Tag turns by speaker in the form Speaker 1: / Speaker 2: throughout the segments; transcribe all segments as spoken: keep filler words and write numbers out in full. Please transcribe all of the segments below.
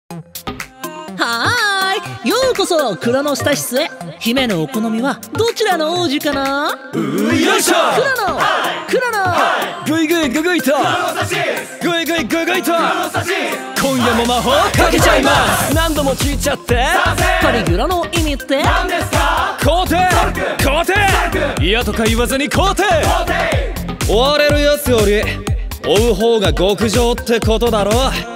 Speaker 1: はーい、ようこそクロノスタシスへ。姫のお好みはどちらの王子かな？
Speaker 2: うよいしょ。
Speaker 1: クロノ、クロノ、
Speaker 2: グイグイググイとグイグイググイと今夜も魔法かけちゃいます。何度も聞いちゃって
Speaker 1: パリグロの意味って
Speaker 2: 何ですか？皇帝皇帝嫌とか言わずに皇帝。追われるやつより追う方が極上ってことだろ。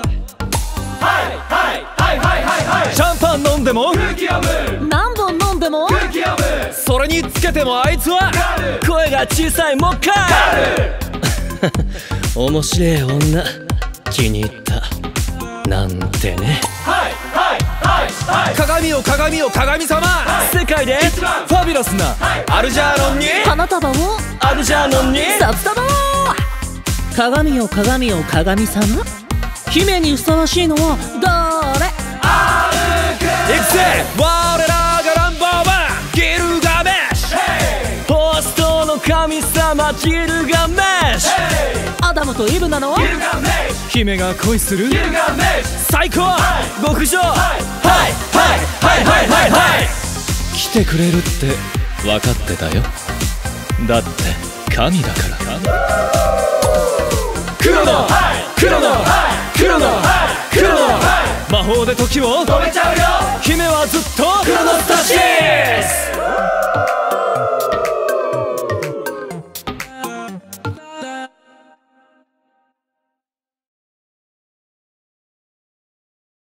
Speaker 2: シャンパン飲んでも
Speaker 1: 何本飲んでも
Speaker 2: それにつけてもあいつは声が小さいもっかい面白い女気に入ったなんてね。鏡よ鏡よ鏡様、世界でファビュラスなアルジャーノンに
Speaker 1: 花束を
Speaker 2: アルジャーノンに
Speaker 1: 札束を。鏡よ鏡よ鏡様、姫にふさわしいのは誰？
Speaker 2: いくぜ我らがランバーワンギルガメッシュ、ホストの神様ギルガメッシュ。
Speaker 1: アダムとイブなの？
Speaker 2: 姫が恋する最高極上。はいはいはいはいはいはい。来てくれるって分かってたよ。だって神だから。クロノクロノクロノクロノ魔法で時を止めちゃうよ。姫はずっとクロノスタシ